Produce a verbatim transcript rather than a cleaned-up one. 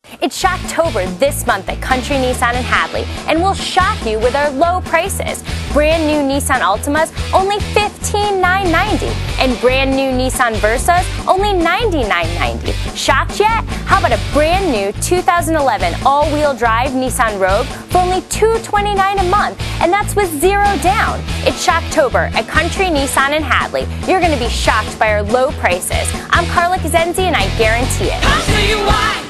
It's Shocktober this month at Country Nissan in Hadley, and we'll shock you with our low prices. Brand new Nissan Altimas, only fifteen thousand nine hundred ninety dollars, and brand new Nissan Versas, only ninety-nine thousand nine hundred ninety dollars. Shocked yet? How about a brand new two thousand eleven all-wheel drive Nissan Rogue for only two hundred twenty-nine dollars a month, and that's with zero down. It's Shocktober at Country Nissan in Hadley. You're going to be shocked by our low prices. I'm Carla Cosenzi, and I guarantee it. I'll show you why.